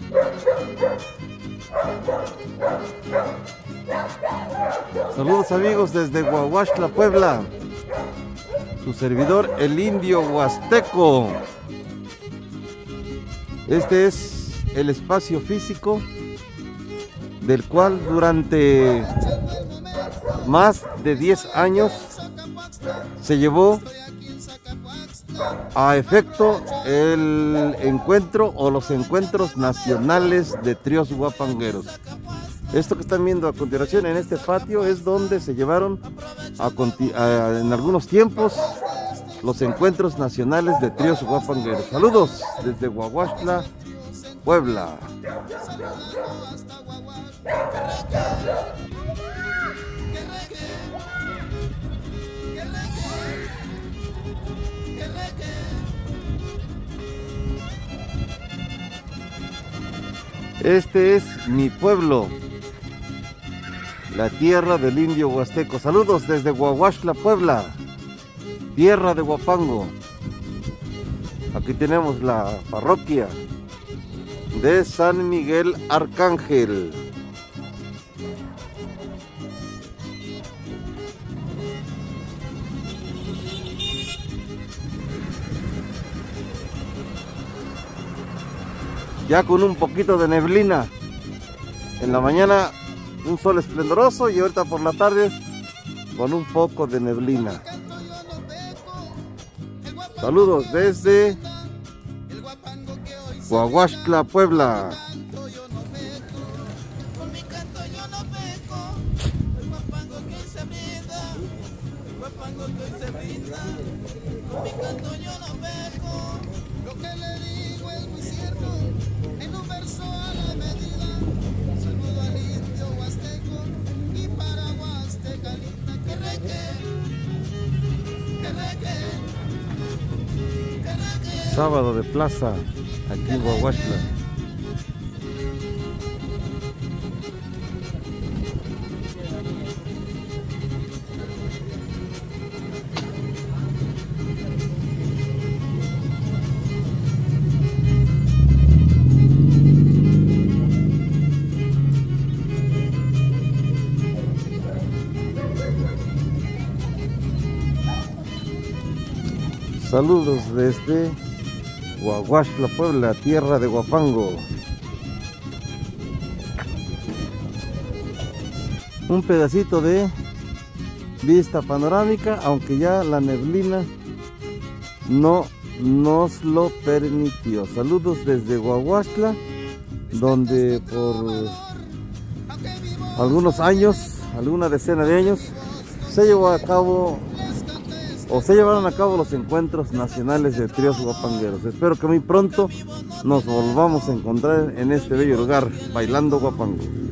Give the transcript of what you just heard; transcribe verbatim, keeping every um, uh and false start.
Saludos amigos desde Huahuaxtla, Puebla. Su servidor, el Indio Huasteco. Este es el espacio físico del cual durante más de diez años se llevó a efecto el encuentro o los encuentros nacionales de tríos guapangueros. Esto que están viendo a continuación en este patio es donde se llevaron a, a, en algunos tiempos los encuentros nacionales de tríos guapangueros. Saludos desde Huahuaxtla, Puebla. Este es mi pueblo, la tierra del Indio Huasteco. Saludos desde Huahuaxtla, Puebla, tierra de Huapango. Aquí tenemos la parroquia de San Miguel Arcángel. Ya con un poquito de neblina. En la mañana un sol esplendoroso y ahorita por la tarde con un poco de neblina. Saludos desde Huahuaxtla, Puebla. Sábado de plaza aquí en Huahuaxtla. Saludos desde Huahuaxtla, Puebla, tierra de Huapango. Un pedacito de vista panorámica, aunque ya la neblina no nos lo permitió. Saludos desde Huahuaxtla, donde por algunos años, alguna decena de años, se llevó a cabo o se llevaron a cabo los encuentros nacionales de tríos guapangueros. Espero que muy pronto nos volvamos a encontrar en este bello lugar, bailando guapango.